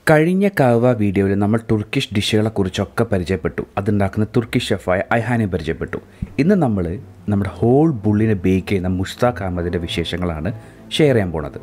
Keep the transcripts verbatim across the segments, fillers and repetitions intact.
കഴിഞ്ഞ കഹ്വ വീഡിയോയിൽ നമ്മൾ തുർക്കിഷ് ഡിഷുകളെ കുറിച്ചൊക്കെ പരിചയപ്പെട്ടു. അതുണ്ടാക്കുന്ന തുർക്കിഷ് ഷെഫായ aaHarem പരിചയപ്പെട്ടു. ഇന്ന് നമ്മൾ നമ്മുടെ ഹോൾ ബുള്ളിനെ ബേക്ക് ചെയ്യുന്ന മുഷ്താഖ് അഹമ്മദിൻ്റെ വിശേഷങ്ങളാണ് ഷെയർ ചെയ്യാൻ പോണത്.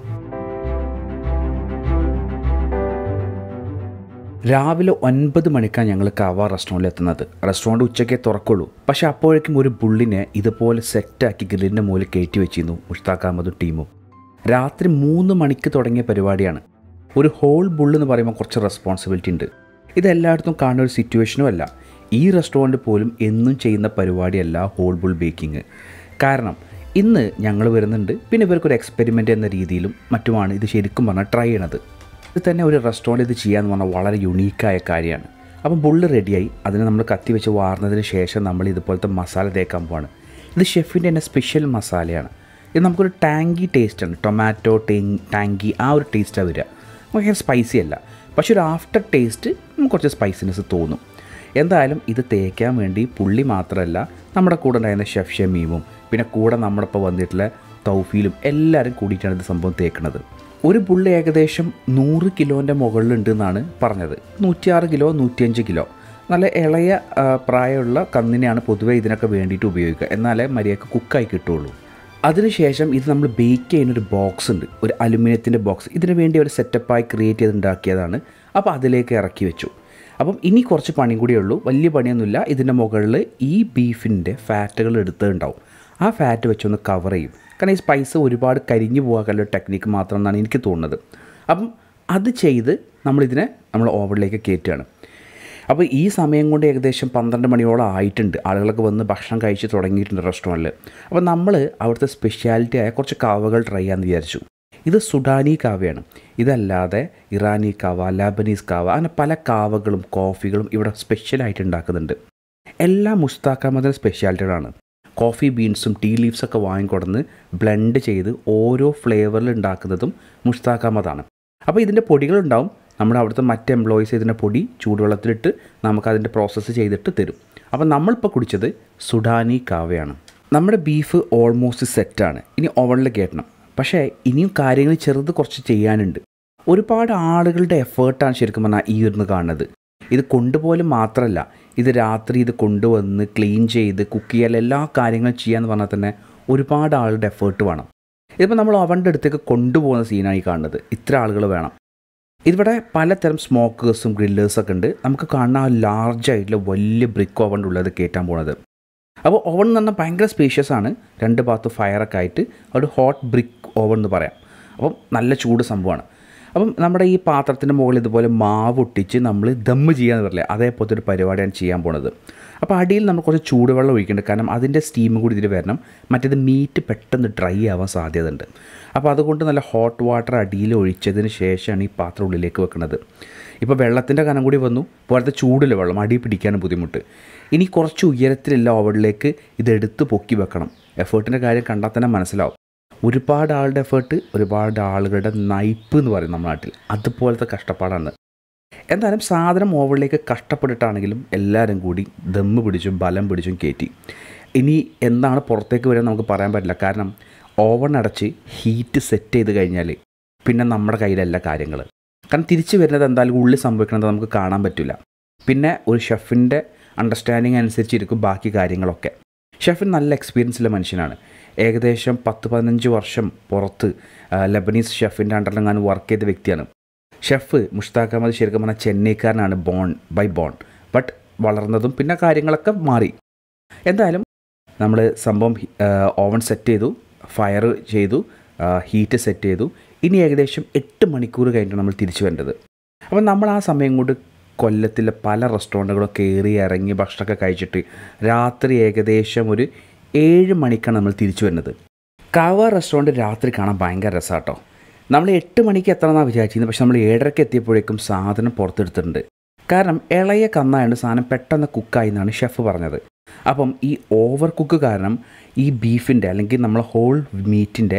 രാവിലെ ഒൻപത് മണിക്കാണ് ഞങ്ങൾ കഹ്വ റെസ്റ്റോറൻറ്റിൽ എത്തുന്നത്. റെസ്റ്റോറൻറ്റ് ഉച്ചയ്ക്കേ തുറക്കുള്ളൂ. പക്ഷേ അപ്പോഴേക്കും ഒരു ബുള്ളിനെ ഇതുപോലെ സെറ്റാക്കി ഗ്രില്ലിൻ്റെ മുകളിൽ കയറ്റി വെച്ചിരുന്നു മുഷ്താഖ് അഹമ്മദും ടീമും. രാത്രി മൂന്ന് മണിക്ക് തുടങ്ങിയ പരിപാടിയാണ്. ഒരു ഹോൾ ബുള്ള് എന്ന് പറയുമ്പോൾ കുറച്ച് റെസ്പോൺസിബിലിറ്റി ഉണ്ട്. ഇതെല്ലായിടത്തും കാണുന്ന ഒരു സിറ്റുവേഷനും അല്ല. ഈ റെസ്റ്റോറൻറ്റ് പോലും എന്നും ചെയ്യുന്ന പരിപാടിയല്ല ഹോൾ ബുൾ ബേക്കിങ്. കാരണം ഇന്ന് ഞങ്ങൾ വരുന്നുണ്ട്, പിന്നെ ഇവർക്കൊരു എക്സ്പെരിമെൻ്റ് എന്ന രീതിയിലും മറ്റുമാണ് ഇത് ശരിക്കും പറഞ്ഞാൽ ട്രൈ ചെയ്യണത്. ഇത് തന്നെ ഒരു റെസ്റ്റോറൻറ്റ് ഇത് ചെയ്യാമെന്ന് പറഞ്ഞാൽ വളരെ യുണീക്കായ കാര്യമാണ്. അപ്പം ബുള്ള് റെഡിയായി. അതിനെ നമ്മൾ കത്തി വെച്ച് വാർന്നതിന് ശേഷം നമ്മൾ ഇതുപോലത്തെ മസാല തേക്കാൻ പോവാണ്. ഇത് ഷെഫിൻ്റെ തന്നെ സ്പെഷ്യൽ മസാലയാണ്. ഇത് നമുക്കൊരു ടാങ്കി ടേസ്റ്റാണ്. ടൊമാറ്റോ ടെങ് ടാങ്കി ആ ഒരു ടേസ്റ്റാണ് വരിക. ഭയങ്കര സ്പൈസി അല്ല, പക്ഷെ ഒരു ആഫ്റ്റർ ടേസ്റ്റ് കുറച്ച് സ്പൈസിനെസ് തോന്നും. എന്തായാലും ഇത് തേക്കാൻ വേണ്ടി പുള്ളി മാത്രമല്ല, നമ്മുടെ കൂടെ ഉണ്ടായിരുന്ന ഷെഫ് ഷമീമും പിന്നെ കൂടെ നമ്മുടെ ഇപ്പോൾ വന്നിട്ടുള്ള തൗഫീലും എല്ലാവരും കൂടിയിട്ടാണ് ഇത് സംഭവം തേക്കുന്നത്. ഒരു പുള്ളി ഏകദേശം നൂറ് കിലോൻ്റെ മുകളിലുണ്ട് എന്നാണ് പറഞ്ഞത്. നൂറ്റിയാറ് കിലോ നൂറ്റിയഞ്ച് കിലോ നല്ല ഇളയ പ്രായമുള്ള കന്നിനെയാണ് പൊതുവേ ഇതിനൊക്കെ വേണ്ടിയിട്ട് ഉപയോഗിക്കുക. എന്നാലേ മര്യാദക്ക് കുക്കായി കിട്ടുള്ളൂ. അതിനുശേഷം ഇത് നമ്മൾ ബേക്ക് ചെയ്യുന്നൊരു ബോക്സ് ഉണ്ട്, ഒരു അലുമിനിയത്തിൻ്റെ ബോക്സ്. ഇതിന് വേണ്ടി ഒരു സെറ്റപ്പായി ക്രിയേറ്റ് ചെയ്തുണ്ടാക്കിയതാണ്. അപ്പോൾ അതിലേക്ക് ഇറക്കി വെച്ചു. അപ്പം ഇനി കുറച്ച് പണിയും കൂടിയേ ഉള്ളൂ. വലിയ പണിയൊന്നുമില്ല. ഇതിൻ്റെ മുകളിൽ ഈ ബീഫിൻ്റെ ഫാറ്റുകൾ എടുത്തിട്ടുണ്ടാവും. ആ ഫാറ്റ് വെച്ചൊന്ന് കവർ ചെയ്യും. കാരണം ഈ സ്പൈസ് ഒരുപാട് കരിഞ്ഞു പോകാനുള്ള ടെക്നിക്ക് മാത്രം എന്നാണ് എനിക്ക് തോന്നുന്നത്. അപ്പം അത് ചെയ്ത് നമ്മളിതിനെ നമ്മൾ ഓവനിലേക്ക് കയറ്റുകയാണ്. അപ്പോൾ ഈ സമയം കൊണ്ട് ഏകദേശം പന്ത്രണ്ട് മണിയോളം ആയിട്ടുണ്ട്. ആളുകളൊക്കെ വന്ന് ഭക്ഷണം കഴിച്ച് തുടങ്ങിയിട്ടുണ്ട് റെസ്റ്റോറൻറ്റിൽ. അപ്പോൾ നമ്മൾ അവിടുത്തെ സ്പെഷ്യാലിറ്റി ആയ കുറച്ച് കാവകൾ ട്രൈ ചെയ്യാമെന്ന് വിചാരിച്ചു. ഇത് സുഡാനി കാവയാണ്. ഇതല്ലാതെ ഇറാനി കാവ, ലബനീസ് കാവ, അങ്ങനെ പല കാവകളും കോഫികളും ഇവിടെ സ്പെഷ്യലായിട്ട് ഉണ്ടാക്കുന്നുണ്ട്. എല്ലാ മുഷ്താഖ് അഹമ്മദിൻ്റെ സ്പെഷ്യാലിറ്റികളാണ്. കോഫി ബീൻസും ടീ ലീവ്സൊക്കെ വാങ്ങിക്കൊടുന്ന് ബ്ലെൻഡ് ചെയ്ത് ഓരോ ഫ്ലേവറിൽ ഉണ്ടാക്കുന്നതും മുഷ്താഖ് അഹമ്മദാണ്. അപ്പോൾ ഇതിൻ്റെ പൊടികളുണ്ടാവും. നമ്മുടെ അവിടുത്തെ മറ്റ് എംപ്ലോയീസ് ഇതിൻ്റെ പൊടി ചൂടുവെള്ളത്തിലിട്ട് നമുക്കതിൻ്റെ പ്രോസസ്സ് ചെയ്തിട്ട് തരും. അപ്പോൾ നമ്മളിപ്പോൾ കുടിച്ചത് സുഡാനി കാവയാണ്. നമ്മുടെ ബീഫ് ഓൾമോസ്റ്റ് സെറ്റാണ്. ഇനി ഓവനിൽ കയറ്റണം. പക്ഷേ ഇനിയും കാര്യങ്ങൾ ചെറുത് കുറച്ച് ചെയ്യാനുണ്ട്. ഒരുപാട് ആളുകളുടെ എഫേർട്ടാണ് ശരിക്കും പറഞ്ഞാൽ ഈ ഇരുന്ന് കാണുന്നത്. ഇത് കൊണ്ടുപോലും മാത്രമല്ല, ഇത് രാത്രി ഇത് കൊണ്ടുവന്ന് ക്ലീൻ ചെയ്ത് കുക്ക് ചെയ്യാൻ എല്ലാ കാര്യങ്ങളും ചെയ്യാമെന്ന് പറഞ്ഞാൽ തന്നെ ഒരുപാട് ആളുടെ എഫേർട്ട് വേണം. ഇതിപ്പോൾ നമ്മൾ അവൻ്റെ അടുത്തേക്ക് കൊണ്ടുപോകുന്ന സീനായി കാണുന്നത്. ഇത്ര ആളുകൾ വേണം. ഇവിടെ പലതരം സ്മോക്കേഴ്സും ഗ്രില്ലേഴ്സൊക്കെ ഉണ്ട്. നമുക്ക് കാണുന്ന ആ ലാർജായിട്ടുള്ള വലിയ ബ്രിക്ക് ഓവൻ ഉള്ളത് കയറ്റാൻ പോണത്. അപ്പോൾ ഓവൻ എന്ന് പറഞ്ഞാൽ ഭയങ്കര സ്പേഷ്യസ് ആണ്. രണ്ട് ഭാഗത്ത് ഫയറൊക്കെ ആയിട്ട് ഒരു ഹോട്ട് ബ്രിക്ക് ഓവൻ എന്ന് പറയാം. അപ്പം നല്ല ചൂട് സംഭവമാണ്. അപ്പം നമ്മുടെ ഈ പാത്രത്തിൻ്റെ മുകളിൽ ഇതുപോലെ മാവ് ഒട്ടിച്ച് നമ്മൾ ദമ്മ് ചെയ്യാന്ന് പറയില്ലേ, അതേപോലത്തെ ഒരു പരിപാടിയാണ് ചെയ്യാൻ പോണത്. അപ്പോൾ അടിയിൽ നമ്മൾ കുറച്ച് ചൂടുവെള്ളം ഒഴിക്കുന്നുണ്ട്. കാരണം അതിൻ്റെ സ്റ്റീമും കൂടി ഇതിൽ വരണം. മറ്റേത് മീറ്റ് പെട്ടെന്ന് ഡ്രൈ ആവാൻ സാധ്യതയുണ്ട്. അപ്പോൾ അതുകൊണ്ട് നല്ല ഹോട്ട് വാട്ടർ അടിയിൽ ഒഴിച്ചതിന് ശേഷമാണ് ഈ പാത്രം ഉള്ളിലേക്ക് വെക്കുന്നത്. ഇപ്പോൾ വെള്ളത്തിൻ്റെ കനം കൂടി വന്നു. പോലത്തെ ചൂടില്ല വെള്ളം, അടി പിടിക്കാനും ബുദ്ധിമുട്ട്. ഇനി കുറച്ച് ഉയരത്തിലുള്ള ഓവനിലേക്ക് ഇതെടുത്ത് പൊക്കി വെക്കണം. എഫേർട്ടിൻ്റെ കാര്യം കണ്ടാൽ തന്നെ മനസ്സിലാവും. ഒരുപാട് ആളുടെ എഫേർട്ട്, ഒരുപാട് ആളുകളുടെ നയിപ്പ് എന്ന് പറയും നമ്മുടെ നാട്ടിൽ, അതുപോലത്തെ കഷ്ടപ്പാടാണ്. എന്തായാലും സാധനം ഓവനിലേക്ക് കഷ്ടപ്പെട്ടിട്ടാണെങ്കിലും എല്ലാവരും കൂടി ദമ്മ് പിടിച്ചും ബലം പിടിച്ചും കയറ്റി. ഇനി എന്താണ് പുറത്തേക്ക് വരാൻ നമുക്ക് പറയാൻ പറ്റില്ല. കാരണം ഓവൻ അടച്ച് ഹീറ്റ് സെറ്റ് ചെയ്ത് കഴിഞ്ഞാൽ പിന്നെ നമ്മുടെ കയ്യിലല്ല കാര്യങ്ങൾ. കാരണം തിരിച്ച് വരുന്നത് എന്തായാലും ഉള്ളിൽ സംഭവിക്കുന്നത് നമുക്ക് കാണാൻ പറ്റില്ല. പിന്നെ ഒരു ഷെഫിൻ്റെ അണ്ടർസ്റ്റാൻഡിങ് അനുസരിച്ചിരിക്കും ബാക്കി കാര്യങ്ങളൊക്കെ. ഷെഫിന് നല്ല എക്സ്പീരിയൻസുള്ള മനുഷ്യനാണ്. ഏകദേശം പത്ത് പതിനഞ്ച് വർഷം പുറത്ത് ലബനീസ് ഷെഫിൻ്റെ അണ്ടറിലെങ്ങാനും വർക്ക് ചെയ്ത വ്യക്തിയാണ്. ഷെഫ് മുഷ്താഖ് അഹമ്മദ് ശരിക്കും പറഞ്ഞാൽ ചെന്നൈക്കാരനാണ്, ബോൺ ബൈ ബോൺ. ബട്ട് വളർന്നതും പിന്നെ കാര്യങ്ങളൊക്കെ മാറി. എന്തായാലും നമ്മൾ സംഭവം ഓവൻ സെറ്റ് ചെയ്തു, ഫയർ ചെയ്തു, ഹീറ്റ് സെറ്റ് ചെയ്തു. ഇനി ഏകദേശം എട്ട് മണിക്കൂർ കഴിഞ്ഞിട്ട് നമ്മൾ തിരിച്ചു വരേണ്ടത്. അപ്പോൾ നമ്മൾ ആ സമയം കൊണ്ട് കൊല്ലത്തിലെ പല റെസ്റ്റോറൻറ്റുകളും കയറി ഇറങ്ങി ഭക്ഷണമൊക്കെ കഴിച്ചിട്ട് രാത്രി ഏകദേശം ഒരു ഏഴ് മണിക്കാണ് നമ്മൾ തിരിച്ചു വരുന്നത്. കഹ്വ റെസ്റ്റോറൻറ്റ് രാത്രി കാണാൻ ഭയങ്കര രസമാട്ടോ. നമ്മൾ എട്ട് മണിക്ക് എത്തണമെന്നാണ് വിചാരിച്ചിരുന്നത്. പക്ഷെ നമ്മൾ ഏഴരയ്ക്ക് എത്തിയപ്പോഴേക്കും സാധനം പുറത്തെടുത്തിട്ടുണ്ട്. കാരണം ഇളയ കന്നായതുകൊണ്ട് സാധനം പെട്ടെന്ന് കുക്കായി എന്നാണ് ഷെഫ് പറഞ്ഞത്. അപ്പം ഈ ഓവർ കുക്ക് കാരണം ഈ ബീഫിൻ്റെ അല്ലെങ്കിൽ നമ്മൾ ഹോൾ മീറ്റിൻ്റെ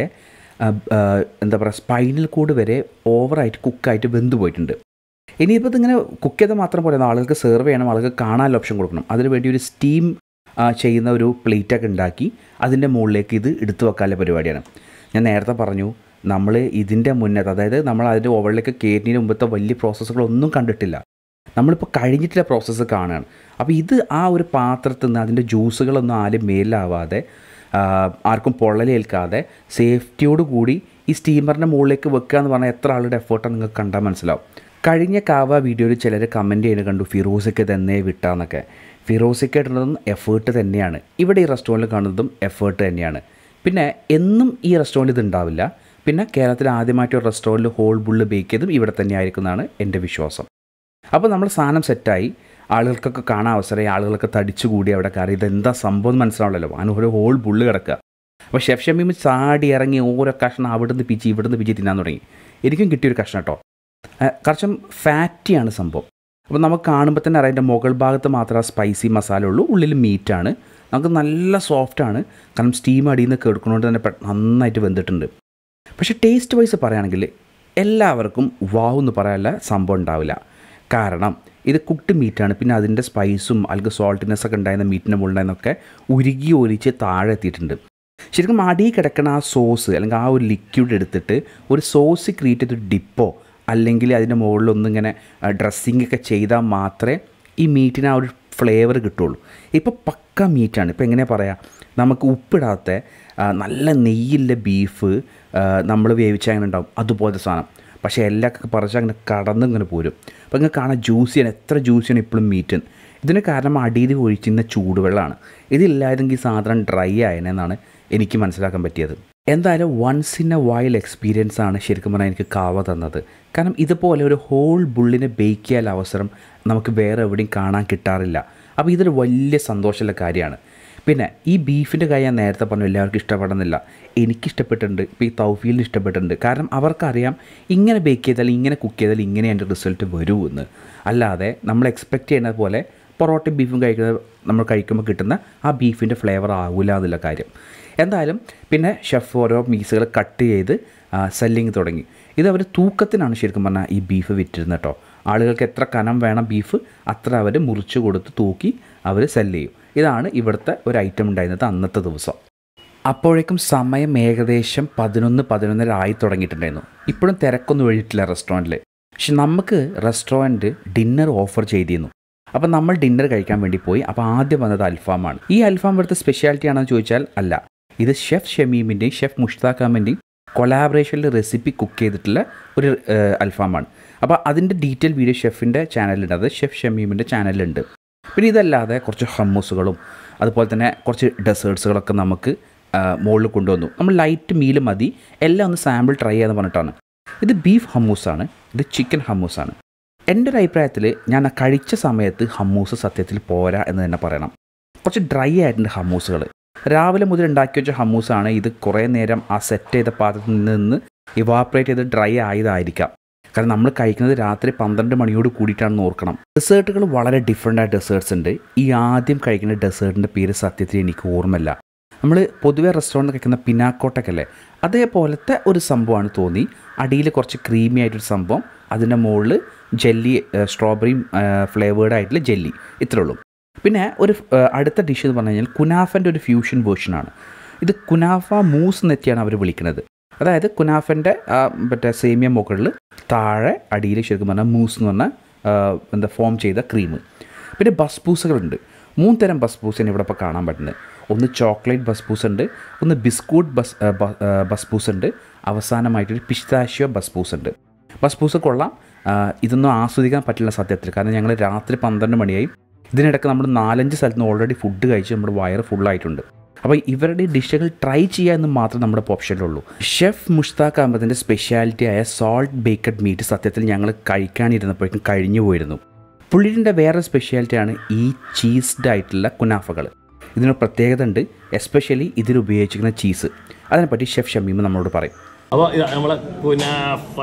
എന്താ പറയുക സ്പൈനൽ കോഡ് വരെ ഓവറായിട്ട് കുക്കായിട്ട് വെന്ത് പോയിട്ടുണ്ട്. ഇനിയിപ്പോൾ ഇതിങ്ങനെ കുക്ക് ചെയ്താൽ മാത്രം പോലെ ആളുകൾക്ക് സെർവ് ചെയ്യണം, ആളുകൾക്ക് കാണാനുള്ള ഓപ്ഷൻ കൊടുക്കണം. അതിനുവേണ്ടി ഒരു സ്റ്റീം ചെയ്യുന്ന ഒരു പ്ലേറ്റൊക്കെ ഉണ്ടാക്കി അതിൻ്റെ മുകളിലേക്ക് ഇത് എടുത്തു വെക്കാനുള്ള പരിപാടിയാണ്. ഞാൻ നേരത്തെ പറഞ്ഞു നമ്മൾ ഇതിൻ്റെ മുന്നേ അതായത് നമ്മൾ അതിൻ്റെ ഓവറിലേക്ക് കയറ്റുന്നതിന് മുമ്പത്തെ വലിയ പ്രോസസ്സുകളൊന്നും കണ്ടിട്ടില്ല. നമ്മളിപ്പോൾ കഴിഞ്ഞിട്ടുള്ള പ്രോസസ്സ് കാണുകയാണ്. അപ്പോൾ ഇത് ആ ഒരു പാത്രത്തിൽ നിന്ന് അതിൻ്റെ ജ്യൂസുകളൊന്നും ആരും മേലാവാതെ ആർക്കും പൊള്ളലേൽക്കാതെ സേഫ്റ്റിയോട് കൂടി ഈ സ്റ്റീമറിൻ്റെ മുകളിലേക്ക് വെക്കുക എന്ന് പറഞ്ഞാൽ എത്ര ആളുടെ എഫേർട്ടാണ് നിങ്ങൾക്ക് കണ്ടാൽ മനസ്സിലാവും. കഴിഞ്ഞ കാവ വീഡിയോയിൽ ചിലർ കമൻറ്റ് ചെയ്യുന്നത് കണ്ടു, ഫിറോസയ്ക്ക് തന്നെ വിട്ടാന്നൊക്കെ. ഫിറോസയ്ക്ക് ഇടുന്നതും എഫേർട്ട് തന്നെയാണ്. ഇവിടെ ഈ റെസ്റ്റോറൻറ്റിൽ കാണുന്നതും എഫേർട്ട് തന്നെയാണ്. പിന്നെ എന്നും ഈ റെസ്റ്റോറൻറ്റ് ഇത് ഉണ്ടാവില്ല. പിന്നെ കേരളത്തിൽ ആദ്യമായിട്ട് ഒരു റെസ്റ്റോറൻറ്റിൽ ഹോൾ ബുള്ള് ബേക്ക് ചെയ്തും ഇവിടെ തന്നെ ആയിരിക്കും എന്നാണ് എൻ്റെ വിശ്വാസം. അപ്പോൾ നമ്മൾ സാധനം സെറ്റായി, ആളുകൾക്കൊക്കെ കാണാൻ അവസരമായി, ആളുകളൊക്കെ തടിച്ചു കൂടി അവിടെ കയറി ഇതെന്താ സംഭവം എന്ന് മനസ്സിലാവില്ലല്ലോ. അതിന് ഒരു ഹോൾ ബുള്ള് കിടക്കുക. അപ്പോൾ ഷെഫ് ഷമീം ചാടി ഇറങ്ങി ഓരോ കഷ്ണം അവിടുന്ന് പിച്ചി ഇവിടുന്ന് പിച്ചി തിന്നാൻ തുടങ്ങി. എനിക്കും കിട്ടിയൊരു കഷ്ണം കേട്ടോ. കുറച്ചും ഫാറ്റിയാണ് സംഭവം. അപ്പോൾ നമുക്ക് കാണുമ്പോൾ തന്നെ അറിയാം, അതിൻ്റെ മുകൾ ഭാഗത്ത് മാത്രമേ സ്പൈസി മസാല ഉള്ളൂ, ഉള്ളിൽ മീറ്റാണ്. നമുക്ക് നല്ല സോഫ്റ്റാണ്, കാരണം സ്റ്റീം അടിയിൽ നിന്ന് കേൾക്കുന്നതുകൊണ്ട് തന്നെ നന്നായിട്ട് വെന്തിട്ടുണ്ട്. പക്ഷേ ടേസ്റ്റ് വൈസ് പറയുകയാണെങ്കിൽ എല്ലാവർക്കും വാവ് എന്ന് പറയാനുള്ള സംഭവം ഉണ്ടാവില്ല. കാരണം ഇത് കുക്ക്ഡ് മീറ്റാണ്. പിന്നെ അതിൻ്റെ സ്പൈസും അല്ലെങ്കിൽ സോൾട്ടിനെസ്സൊക്കെ ഉണ്ടായിരുന്ന മീറ്റിൻ്റെ മുകളിലായിരുന്നൊക്കെ ഉരുകി ഒലിച്ച് താഴെ എത്തിയിട്ടുണ്ട്. ശരിക്കും അടിയിൽ കിടക്കുന്ന ആ സോസ് അല്ലെങ്കിൽ ആ ഒരു ലിക്വിഡ് എടുത്തിട്ട് ഒരു സോസ് ക്രിയേറ്റ് ചെയ്തൊരു ഡിപ്പോ അല്ലെങ്കിൽ അതിൻ്റെ മുകളിലൊന്നിങ്ങനെ ഡ്രസ്സിങ് ഒക്കെ ചെയ്താൽ മാത്രമേ ഈ മീറ്റിന് ആ ഒരു ഫ്ലേവർ കിട്ടുള്ളൂ. ഇപ്പോൾ പക്ക മീറ്റാണ്. ഇപ്പോൾ എങ്ങനെയാണ് പറയുക, നമുക്ക് ഉപ്പിടാത്ത നല്ല നെയ്യില്ല ബീഫ് നമ്മൾ വേവിച്ചാൽ അങ്ങനെ ഉണ്ടാവും, അതുപോലത്തെ സാധനം. പക്ഷേ എല്ലാവർക്കൊക്കെ പറിച്ചാൽ അങ്ങനെ കടന്നിങ്ങനെ പോരും. അപ്പോൾ ഇങ്ങനെ കാണാൻ ജ്യൂസിയാണ്, എത്ര ജ്യൂസിയാണ് ഇപ്പോഴും മീറ്റ്. ഇതിന് കാരണം അടിയിൽ ഒഴിച്ചിരുന്ന ചൂടുവെള്ളമാണ്. ഇതില്ലായതെങ്കിൽ സാധനം ഡ്രൈ ആയതിനെന്നാണ് എനിക്ക് മനസ്സിലാക്കാൻ പറ്റിയത്. എന്തായാലും once in a while experience ആണ് ശരിക്കും പറഞ്ഞാൽ എനിക്ക് കാവ തന്നത്. കാരണം ഇതുപോലെ ഒരു ഹോൾ ബുള്ളിനെ ബേക്ക് ചെയ്യാൻ അവസരം നമുക്ക് വേറെ എവിടെയും കാണാൻ കിട്ടാറില്ല. അപ്പോൾ ഇതൊരു വലിയ സന്തോഷമുള്ള കാര്യമാണ്. പിന്നെ ഈ ബീഫിൻ്റെ കാര്യം ഞാൻ നേരത്തെ പറഞ്ഞു, എല്ലാവർക്കും ഇഷ്ടപ്പെടുന്നില്ല. എനിക്കിഷ്ടപ്പെട്ടിട്ടുണ്ട്, ഇപ്പോൾ ഈ തൗഫീലിന് ഇഷ്ടപ്പെട്ടിട്ടുണ്ട്. കാരണം അവർക്കറിയാം ഇങ്ങനെ ബേക്ക് ചെയ്താൽ ഇങ്ങനെ കുക്ക് ചെയ്താൽ ഇങ്ങനെ എൻ്റെ റിസൾട്ട് വരുമെന്ന്. അല്ലാതെ നമ്മൾ എക്സ്പെക്റ്റ് ചെയ്യുന്നത് പോലെ പൊറോട്ടയും ബീഫും കഴിക്കുന്നത് നമ്മൾ കഴിക്കുമ്പോൾ കിട്ടുന്ന ആ ബീഫിൻ്റെ ഫ്ലേവർ ആവില്ല എന്നുള്ള കാര്യം. എന്തായാലും പിന്നെ ഷെഫ് ഓരോ പീസുകൾ കട്ട് ചെയ്ത് സെല്ലിങ് തുടങ്ങി. ഇത് അവർ തൂക്കത്തിനാണ് ശരിക്കും പറഞ്ഞാൽ ഈ ബീഫ് വിറ്റിരുന്നത് കേട്ടോ. ആളുകൾക്ക് എത്ര കനം വേണം ബീഫ് അത്ര അവർ മുറിച്ച് കൊടുത്ത് തൂക്കി അവർ സെല്ല് ചെയ്യും. ഇതാണ് ഇവിടുത്തെ ഒരു ഐറ്റം ഉണ്ടായിരുന്നത് അന്നത്തെ ദിവസം. അപ്പോഴേക്കും സമയം ഏകദേശം പതിനൊന്ന് പതിനൊന്നര ആയി തുടങ്ങിയിട്ടുണ്ടായിരുന്നു. ഇപ്പോഴും തിരക്കൊന്നും ഒഴിയിട്ടില്ല റെസ്റ്റോറൻറ്റിൽ. പക്ഷെ നമുക്ക് റെസ്റ്റോറൻറ്റ് ഡിന്നർ ഓഫർ ചെയ്തിരുന്നു. അപ്പോൾ നമ്മൾ ഡിന്നർ കഴിക്കാൻ വേണ്ടി പോയി. അപ്പോൾ ആദ്യം വന്നത് അൽഫാമാണ്. ഈ അൽഫാം ഇവിടുത്തെ സ്പെഷ്യാലിറ്റി ആണെന്ന് ചോദിച്ചാൽ അല്ല, ഇത് ഷെഫ് ഷമീമിൻ്റെയും ഷെഫ് മുഷ്താഖ് അഹമ്മദിൻ്റെയും കൊളാബറേഷനിൽ റെസിപ്പി കുക്ക് ചെയ്തിട്ടുള്ള ഒരു അൽഫാമാണ്. അപ്പോൾ അതിൻ്റെ ഡീറ്റെയിൽ വീഡിയോ ഷെഫിൻ്റെ ചാനലുണ്ട്, അത് ഷെഫ് ഷമീമിൻ്റെ ചാനലുണ്ട്. പിന്നെ ഇതല്ലാതെ കുറച്ച് ഹമ്മൂസുകളും അതുപോലെ തന്നെ കുറച്ച് ഡെസേർട്ട്സുകളൊക്കെ നമുക്ക് മുകളിൽ കൊണ്ടുവന്നു. നമ്മൾ ലൈറ്റ് മീൽ മതി, എല്ലാം ഒന്ന് സാമ്പിൾ ട്രൈ ചെയ്യാന്ന് പറഞ്ഞിട്ടാണ്. ഇത് ബീഫ് ഹമ്മൂസാണ്, ഇത് ചിക്കൻ ഹമ്മൂസാണ്. എൻ്റെ ഒരു അഭിപ്രായത്തിൽ ഞാൻ കഴിച്ച സമയത്ത് ഹമ്മൂസ് സത്യത്തിൽ പോരാ എന്ന് തന്നെ പറയണം. കുറച്ച് ഡ്രൈ ആയിട്ടുണ്ട് ഹമ്മൂസുകൾ. രാവിലെ മുതൽ ഉണ്ടാക്കി വെച്ച ഹമ്മൂസാണ്. ഇത് കുറേ നേരം ആ സെറ്റ് ചെയ്ത പാത്രത്തിൽ നിന്ന് ഇവാപ്പറേറ്റ് ചെയ്ത് ഡ്രൈ ആയതായിരിക്കാം. കാരണം നമ്മൾ കഴിക്കുന്നത് രാത്രി പന്ത്രണ്ട് മണിയോട് കൂടിയിട്ടാണെന്ന് ഓർക്കണം. ഡെസേർട്ടുകൾ വളരെ ഡിഫറെൻ്റ് ആയ ഡെസേർട്ട്സ് ഉണ്ട്. ഈ ആദ്യം കഴിക്കുന്ന ഡെസേർട്ടിൻ്റെ പേര് സത്യത്തിൽ എനിക്ക് ഓർമ്മയില്ല. നമ്മൾ പൊതുവേ റെസ്റ്റോറൻറ്റ് കഴിക്കുന്ന പിനാക്കോട്ടൊക്കെ അല്ലേ, അതേപോലത്തെ ഒരു സംഭവമാണ് തോന്നി. അടിയിൽ കുറച്ച് ക്രീമി ആയിട്ടൊരു സംഭവം, അതിൻ്റെ മുകളിൽ ജെല്ലി, സ്ട്രോബെറി ഫ്ലേവേർഡ് ആയിട്ടുള്ള ജെല്ലി, ഇത്രേ ഉള്ളൂ. പിന്നെ ഒരു അടുത്ത ഡിഷ് എന്ന് പറഞ്ഞു കഴിഞ്ഞാൽ കുനാഫൻ്റെ ഒരു ഫ്യൂഷൻ വേർഷനാണ്. ഇത് കുനാഫ മൂസ് നെറ്റിയാണ് അവർ വിളിക്കുന്നത്. അതായത് കുനാഫൻ്റെ മറ്റേ സേമിയ മുകളിൽ താഴെ അടിയിൽ ശരിക്കും പറഞ്ഞാൽ മൂസ് എന്ന് പറഞ്ഞാൽ എന്താ ഫോം ചെയ്ത ക്രീം. പിന്നെ ബസ്ബൂസുകളുണ്ട്. മൂന്ന് തരം ബസ്ബൂസാണ് ഇവിടെ ഇപ്പോൾ കാണാൻ പറ്റുന്നത്. ഒന്ന് ചോക്ലേറ്റ് ബസ്ബൂസ് ഉണ്ട്, ഒന്ന് ബിസ്കൂട്ട് ബസ് ബസ്ബൂസ് ഉണ്ട്, അവസാനമായിട്ടൊരു പിസ്താഷ്യോ ബസ്ബൂസ് ഉണ്ട്. ബസ്ബൂസ് കൊള്ളാം. ഇതൊന്നും ആസ്വദിക്കാൻ പറ്റില്ല സത്യത്തിൽ. കാരണം ഞങ്ങൾ രാത്രി പന്ത്രണ്ട് മണിയായി. ഇതിനിടയ്ക്ക് നമ്മൾ നാലഞ്ച് സ്ഥലത്ത് നിന്ന് ഓൾറെഡി ഫുഡ് കഴിച്ച് നമ്മുടെ വയറ് ഫുള്ളായിട്ടുണ്ട്. അപ്പോൾ ഇവരുടെ ഡിഷുകൾ ട്രൈ ചെയ്യാമെന്ന് മാത്രം നമ്മുടെ ഓപ്ഷനിലുള്ളൂ. ഷെഫ് മുഷ്താഖ് അഹമ്മദിൻ്റെ സ്പെഷ്യാലിറ്റി ആയ സോൾട്ട് ബേക്കഡ് മീറ്റ് സത്യത്തിൽ ഞങ്ങൾ കഴിക്കാനിരുന്നപ്പോഴേക്കും കഴിഞ്ഞു പോയിരുന്നു. പുള്ളിൻ്റെ വേറെ സ്പെഷ്യാലിറ്റിയാണ് ഈ ചീസ്ഡ് ആയിട്ടുള്ള കുനാഫകൾ. ഇതിനൊരു പ്രത്യേകത ഉണ്ട്, എസ്പെഷ്യലി ഇതിൽ ഉപയോഗിച്ചിരിക്കുന്ന ചീസ്. അതിനെപ്പറ്റി ഷെഫ് ഷമീം നമ്മളോട് പറയും. അപ്പോൾ നമ്മളെ കുനാഫ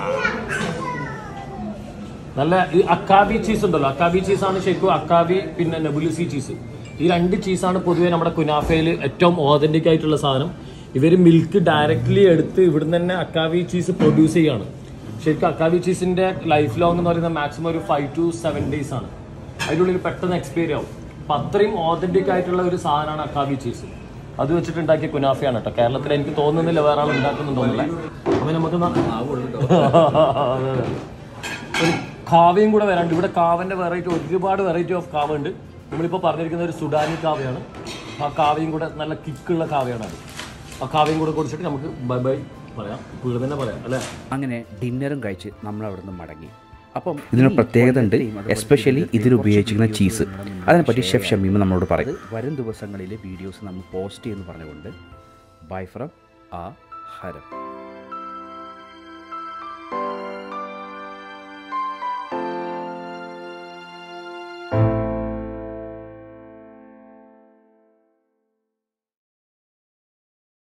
നല്ല ഈ അക്കാബി ചീസ് ഉണ്ടല്ലോ, അക്കാബി ചീസാണ് ശരിക്കും അക്കാബി പിന്നെ നെബുലുസി ചീസ്. ഈ രണ്ട് ചീസാണ് പൊതുവേ നമ്മുടെ കുനാഫയിൽ ഏറ്റവും ഓതൻറ്റിക് ആയിട്ടുള്ള സാധനം. ഇവർ മിൽക്ക് ഡയറക്റ്റ്ലി എടുത്ത് ഇവിടുന്ന് തന്നെ അക്കാബി ചീസ് പ്രൊഡ്യൂസ് ചെയ്യുകയാണ്. ശരിക്കും അക്കാബി ചീസിൻ്റെ ലൈഫ് ലോങ് എന്ന് പറയുന്നത് മാക്സിമം ഒരു ഫൈവ് ടു സെവൻ ഡേയ്സ് ആണ്. അതിൻ്റെ ഉള്ളിൽ പെട്ടെന്ന് എക്സ്പയറി ആവും. അപ്പം അത്രയും ഓതൻറ്റിക് ആയിട്ടുള്ള ഒരു സാധനമാണ് അക്കാബി ചീസ്. അത് വെച്ചിട്ടുണ്ടാക്കിയ കുനാഫയാണ് കേട്ടോ. കേരളത്തിൽ എനിക്ക് തോന്നുന്നില്ല വേറെ ആൾ ഉണ്ടാക്കുന്നുണ്ടോന്നില്ല. അപ്പം നമുക്ക് ഒരു കാവയും കൂടെ വരാണ്ട്. ഇവിടെ കാവൻ്റെ വെറൈറ്റി, ഒരുപാട് വെറൈറ്റി ഓഫ് കാവ ഉണ്ട്. നമ്മളിപ്പോൾ പറഞ്ഞിരിക്കുന്ന ഒരു സുഡാനി കാവയാണ്. ആ കാവയും കൂടെ നല്ല കിക്കുള്ള കാവയാണ് അത്. ആ കാവയും കൂടെ കുടിച്ചിട്ട് നമുക്ക് ബൈ ബൈ പറയാം, വീട് തന്നെ പറയാം അല്ലേ. അങ്ങനെ ഡിന്നറും കഴിച്ച് നമ്മൾ അവിടെ നിന്ന് മടങ്ങി. അപ്പം ഇതിനൊരു പ്രത്യേകത ഉണ്ട്, എസ്പെഷ്യലി ഇതിൽ ഉപയോഗിച്ചിരിക്കുന്ന ചീസ്. അതിനെപ്പറ്റി ഷെഫ് ഷമീം നമ്മളോട് പറയും. വരും ദിവസങ്ങളിലെ വീഡിയോസ് നമ്മൾ പോസ്റ്റ് ചെയ്യുമെന്ന് പറഞ്ഞുകൊണ്ട് ബൈ ഫ്രം ആ ഹരം.